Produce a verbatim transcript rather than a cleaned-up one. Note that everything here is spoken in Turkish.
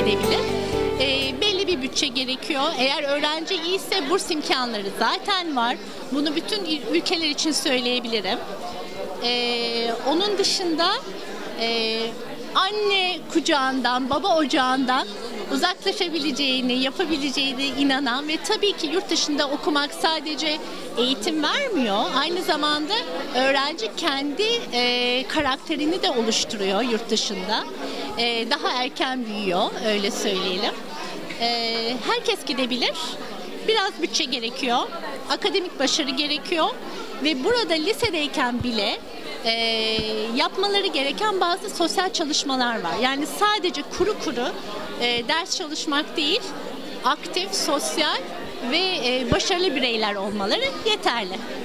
gidebilir. E, belli bir bütçe gerekiyor. Eğer öğrenci iyiyse burs imkanları zaten var. Bunu bütün ülkeler için söyleyebilirim. E, onun dışında e, anne kucağından, baba ocağından uzaklaşabileceğini, yapabileceğine inanan ve tabii ki yurt dışında okumak sadece eğitim vermiyor. Aynı zamanda öğrenci kendi e, karakterini de oluşturuyor yurt dışında. E, daha erken büyüyor, öyle söyleyelim. E, herkes gidebilir. Biraz bütçe gerekiyor, akademik başarı gerekiyor ve burada lisedeyken bile e, yapmaları gereken bazı sosyal çalışmalar var. Yani sadece kuru kuru e, ders çalışmak değil, aktif, sosyal ve e, başarılı bireyler olmaları yeterli.